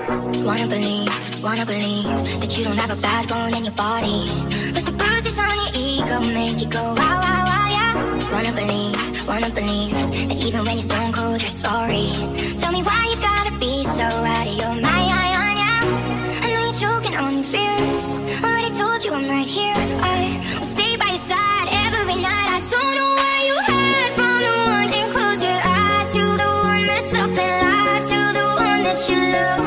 Wanna believe that you don't have a bad bone in your body, but the bruises on your ego make you go wow, wow, wow, yeah. Wanna believe that even when you're stone cold, you're sorry. Tell me why you gotta be so out of your mind, yeah. I know you're choking on your fears. Already told you I'm right here. I will stay by your side every night. I don't know where you hide from the one. Can close your eyes to the one mess up and lie to the one that you love.